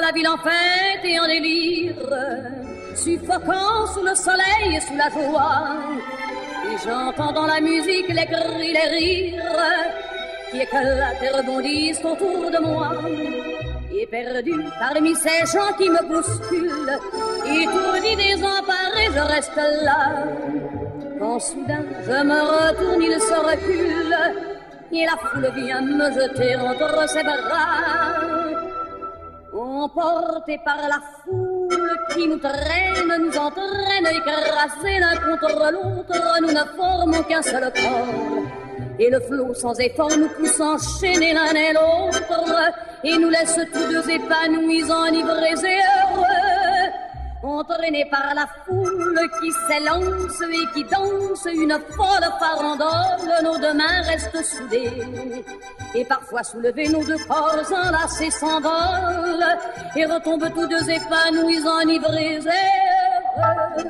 la ville en fête et en délire, suffocant sous le soleil et sous la joie. Et j'entends dans la musique les cris, les rires qui éclatent et rebondissent autour de moi. Et perdu parmi ces gens qui me bousculent, étourdi, désemparé, je reste là. Quand soudain je me retourne, il se recule, et la foule vient me jeter entre ses bras. Emportés par la foule qui nous traîne, nous entraîne, écrasés l'un contre l'autre, nous ne formons qu'un seul corps. Et le flot sans effort nous pousse enchaîner l'un et l'autre, et nous laisse tous deux épanouis, enivrés et heureux. Entraînés par la foule qui s'élance et qui danse une folle farandole, nos deux mains restent soudées. Et parfois soulevés, nos deux corps enlacés s'envolent et retombent tous deux épanouis, enivrés et heureux.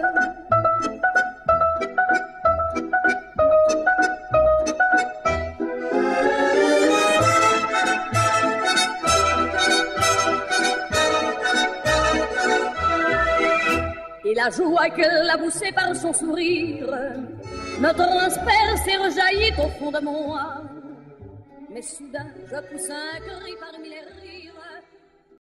Et la joie qu'elle a poussée par son sourire me transperce et rejaillit au fond de moi. Mais soudain, je pousse un cri par